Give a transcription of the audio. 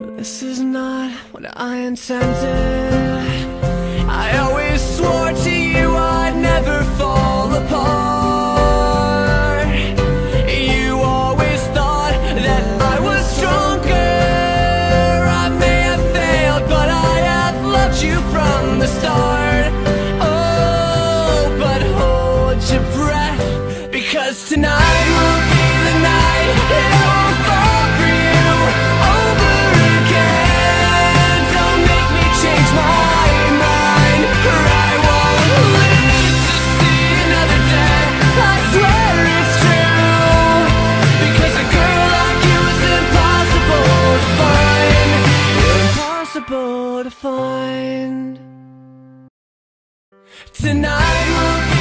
This is not what I intended. I always swore to you I'd never fall apart. You always thought that I was stronger. I may have failed, but I have loved you from the start. Oh, but hold your breath, because tonight will be the night that I will fall for you over again. Don't make me change my mind, or I won't live to see another day. I swear it's true, because a girl like you is impossible to find. Impossible to find. Tonight will be